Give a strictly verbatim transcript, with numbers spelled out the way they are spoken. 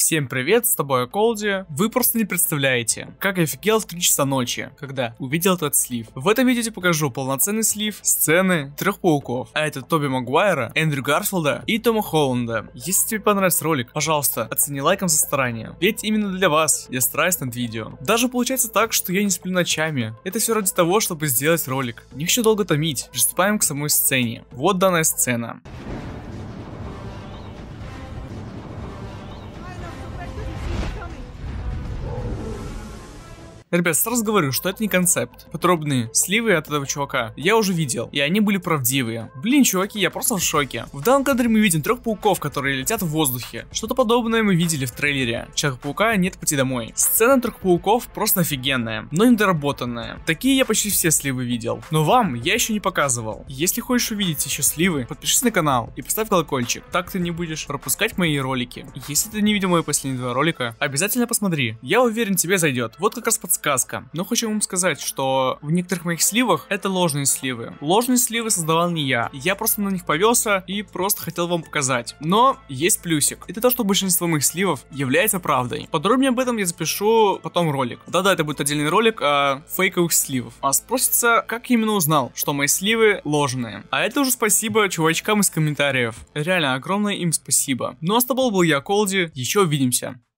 Всем привет, с тобой Колди. Вы просто не представляете, как я офигел в три часа ночи, когда увидел этот слив. В этом видео я покажу полноценный слив, сцены трех пауков. А это Тоби Магуайра, Эндрю Гарфилда и Тома Холланда. Если тебе понравился ролик, пожалуйста, оцени лайком за старание. Ведь именно для вас я стараюсь над видео. Даже получается так, что я не сплю ночами. Это все ради того, чтобы сделать ролик. Не хочу долго томить. Приступаем к самой сцене. Вот данная сцена. Ребят, сразу говорю, что это не концепт. Подробные сливы от этого чувака я уже видел, и они были правдивые. Блин, чуваки, я просто в шоке. В данном кадре мы видим трех пауков, которые летят в воздухе. Что-то подобное мы видели в трейлере Человека-паука «Нет пути домой». Сцена трех пауков просто офигенная, но недоработанная. Такие я почти все сливы видел, но вам я еще не показывал. Если хочешь увидеть еще сливы, подпишись на канал и поставь колокольчик, так ты не будешь пропускать мои ролики. Если ты не видел мои последние два ролика, обязательно посмотри, я уверен, тебе зайдет. Вот как раз подсказка. Но хочу вам сказать, что в некоторых моих сливах это ложные сливы. Ложные сливы создавал не я. Я просто на них повелся и просто хотел вам показать. Но есть плюсик. Это то, что большинство моих сливов является правдой. Подробнее об этом я запишу потом ролик. Да-да, это будет отдельный ролик о фейковых сливах. А спросится, как я именно узнал, что мои сливы ложные. А это уже спасибо чувачкам из комментариев. Реально, огромное им спасибо. Ну а с тобой был я, Колди. Еще увидимся.